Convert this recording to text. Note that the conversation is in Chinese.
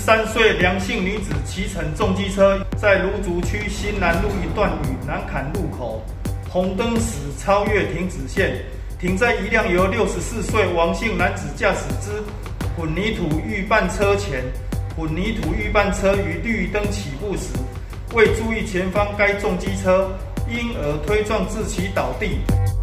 43岁梁姓女子骑乘重机车，在芦竹区新南路一段与南坎路口，红灯时超越停止线，停在一辆由64岁王姓男子驾驶之混凝土预拌车前。混凝土预拌车于绿灯起步时，未注意前方该重机车，因而推撞至其倒地。